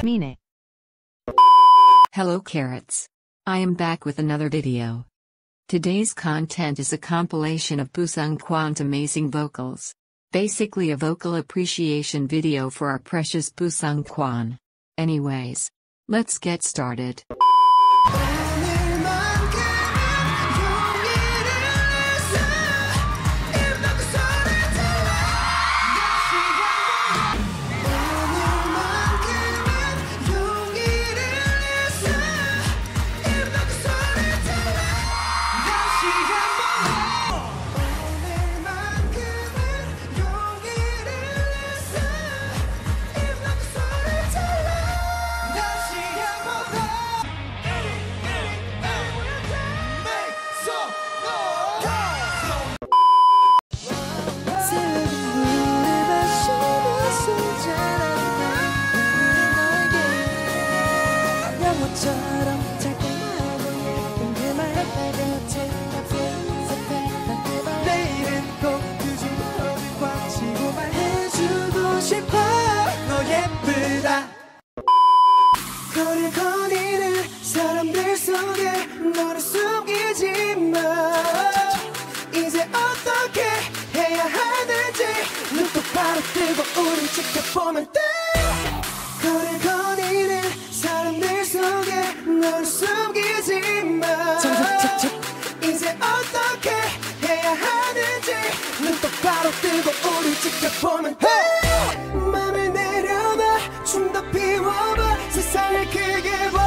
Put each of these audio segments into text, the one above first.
Mean it. Hello carrots. I am back with another video. Today's content is a compilation of Bu Seungkwan's amazing vocals. Basically a vocal appreciation video for our precious Bu Seungkwan. Anyways, let's get started. 거리를 거니는 사람들 속에 너를 숨기지 마. 이제 어떻게 해야 하는지 눈 똑바로 뜨고 우릴 지켜보면 돼. 거리를 거니는 사람들 속에 너를 숨기지 마. 이제 어떻게 해야 하는지 눈 똑바로 뜨고 우릴 지켜보면 돼. 맘을 내려놔 좀 더 비워봐 세상을 크게 봐.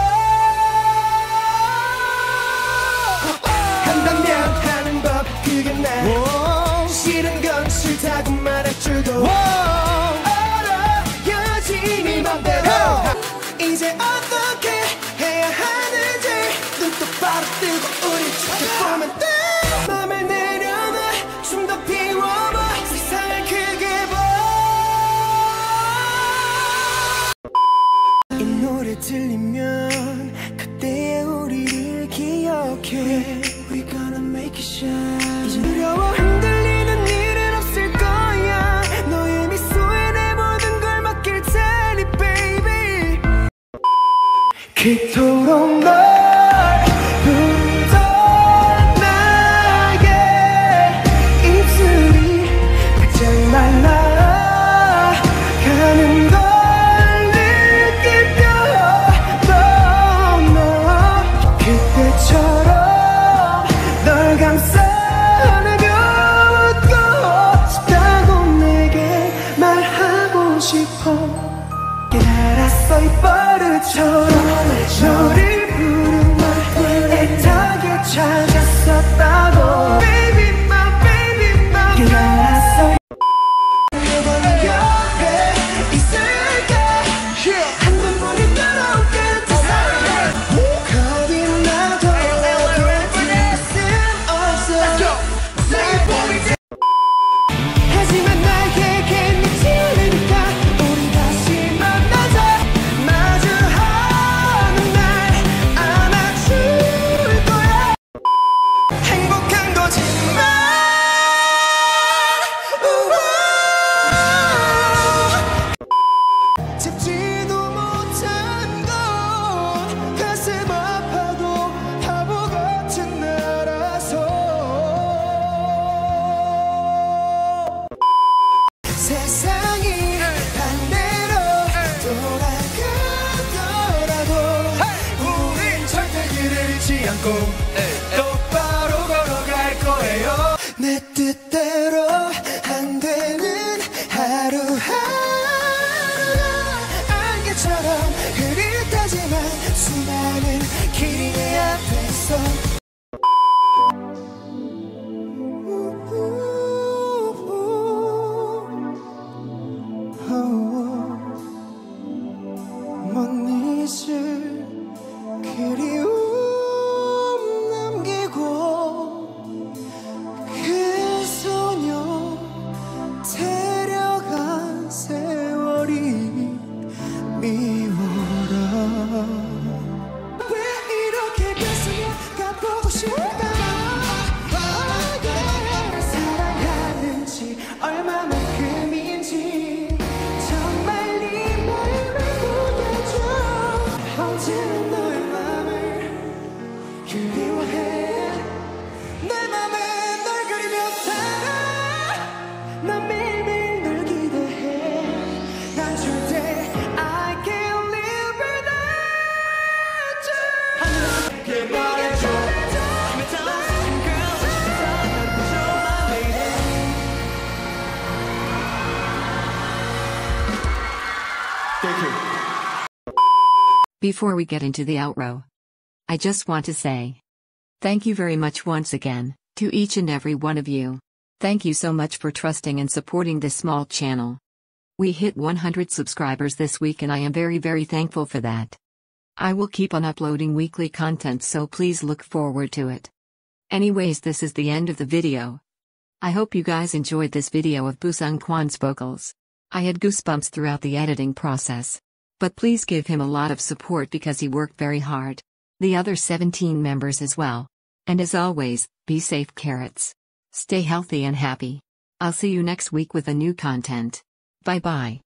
한다면 하는 법 그게 나. 싫은 건 싫다고 말할 줄도 알아. 여진이 맘대로. 이제 어떻게 해야 하는지 눈 똑바로 뜨고 우리 지켜보면 돼. 맘을 내려놔 좀 더 비워봐 세상을 크게 봐. 이 노래 들리면 그때의 우리를 기억해. We gonna make it shine. 이제 두려워 흔들리는 일은 없을 거야. 너의 미소에 내 모든 걸 맡길 테니 baby. 그토록 널 부르던 나의 입술이 바짝 말라 가는 걸 그때처럼 널 감싸 안아겨 웃고 싶다고 내게 말하고 싶어. 깨달았어 이 버릇처럼 너를 부른 널 애타게 찾았었다고. Baby my baby my 깨달았어 내 곁에 있을게. 한 번뿐인 따라올 끝에 하지만 나에겐 믿지 않으니까 우리 다시 만나자. 마주하는 날 안아줄 거야. 행복한 거지만 잡지도 못한 건 가슴 아파도 바보 같은 나라서. 세상이 반대로 돌아가더라도 우린 절대 길을 잃지 않고 똑바로 걸어갈 거예요. 내 뜻대로 안 되는 하루하루가 안개처럼 흐릿하지만 수많은 길이 내 앞에서. 못 잊을 그리움 남기고 그 소녀 데려간 세월이 미워라. 왜 이렇게 가슴이 가보고 싶을까. 사랑하는지 얼마만큼인지 Thank you. Before we get into the outro, I just want to say thank you very much once again to each and every one of you. Thank you so much for trusting and supporting this small channel. We hit 100 subscribers this week and I am very thankful for that. I will keep on uploading weekly content, so please look forward to it. Anyways, this is the end of the video. I hope you guys enjoyed this video of Boo Seungkwan's vocals. I had goosebumps throughout the editing process. But please give him a lot of support because he worked very hard. The other 17 members as well. And as always, be safe, carrots. Stay healthy and happy. I'll see you next week with a new content. Bye bye.